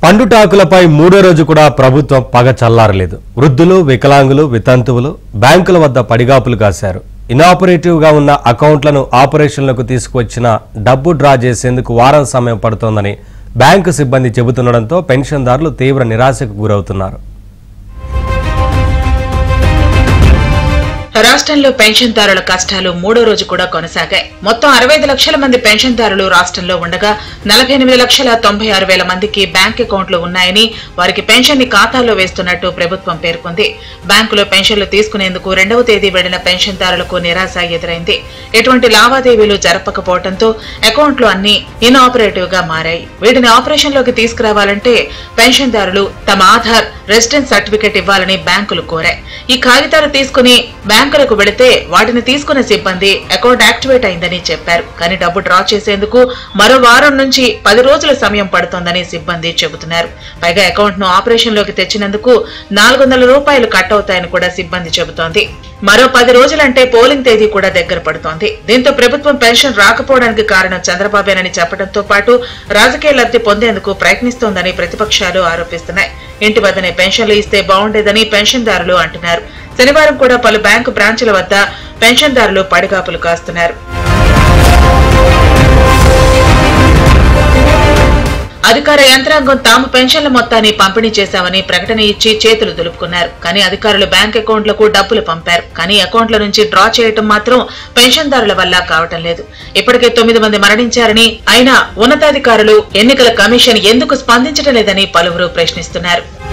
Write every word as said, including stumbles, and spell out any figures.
పండుటాకులపై మూడో రోజు కూడా ప్రభుత్వం పగ చల్లారలేదు. వృద్ధులు, వికలాంగులు, వితంతువులు బ్యాంకుల వద్ద పడిగాపులు కాశారు. ఇనాపరేటివ్ గా ఉన్న అకౌంట్లను ఆపరేషన్లకు తీసుకువచ్చిన డబ్బు డ్రా చేసేందుకు వారం సమయం పడుతోందని బ్యాంకు సిబ్బంది చెబుతుండటంతో పెన్షన్దారులు తీవ్ర నిరాశకు గురవుతున్నారు. రాష్ట్రంలో పెన్షన్దారుల కష్టాలు మూడో రోజు కూడా కొనసాగాయి. మొత్తం అరవై ఐదు లక్షల మంది పెన్షన్దారులు రాష్ట్రంలో ఉండగా నలభై ఎనిమిది లక్షల తొంభై ఆరు వేల మందికి బ్యాంక్ అకౌంట్లు ఉన్నాయని, వారికి పెన్షన్ ని ఖాతాల్లో వేస్తున్నట్టు ప్రభుత్వం పేర్కొంది. బ్యాంకులో పెన్షన్లు తీసుకునేందుకు రెండవ తేదీ వెళ్లిన పెన్షన్దారులకు నిరాశ ఎదురైంది. ఎటువంటి లావాదేవీలు జరపకపోవడంతో అకౌంట్లు అన్ని ఇన్ఆపరేటివ్ గా మారాయి. వీటిని ఆపరేషన్ లోకి తీసుకురావాలంటే పెన్షన్దారులు తమ ఆధార్, రెసిడెన్స్ సర్టిఫికెట్ ఇవ్వాలని బ్యాంకులు కోరాయి. ఈ కాగితాలు తీసుకుని బ్యాంకులకు వెళితే వాటిని తీసుకున్న సిబ్బంది అకౌంట్ యాక్టివేట్ అయిందని చెప్పారు. కానీ డబ్బు డ్రా చేసేందుకు మరో వారం నుంచి పది రోజుల సమయం పడుతోందని సిబ్బంది చెబుతున్నారు. పైగా అకౌంట్ ను ఆపరేషన్ లోకి తెచ్చినందుకు నాలుగు వందల రూపాయలు కట్ అవుతాయని కూడా సిబ్బంది చెబుతోంది. మరో పది రోజులంటే పోలింగ్ తేదీ కూడా దగ్గర పడుతోంది. దీంతో ప్రభుత్వం పెన్షన్ రాకపోవడానికి కారణం చంద్రబాబేనని చెప్పడంతో పాటు రాజకీయ లబ్ధి పొందేందుకు ప్రయత్నిస్తోందని ప్రతిపక్షాలు ఆరోపిస్తున్నాయి. ఇంటి వద్దనే పెన్షన్లు ఇస్తే బాగుండేదని పెన్షన్దారులు అంటున్నారు. శనివారం కూడా పలు బ్యాంకు బ్రాంచుల వద్ద పెన్షన్దారులు పడిగాపులు కాస్తున్నారు. అధికార యంత్రాంగం తాము పెన్షన్ల మొత్తాన్ని పంపిణీ చేశామని ప్రకటన ఇచ్చి చేతులు దులుపుకున్నారు. కానీ అధికారులు బ్యాంక్ అకౌంట్లకు డబ్బులు పంపారు. కానీ అకౌంట్ల నుంచి డ్రా చేయటం మాత్రం పెన్షన్దారుల వల్ల కావటం లేదు. ఇప్పటికే తొమ్మిది మంది మరణించారని, అయినా ఉన్నతాధికారులు, ఎన్నికల కమిషన్ ఎందుకు స్పందించడం లేదని పలువురు ప్రశ్నిస్తున్నారు.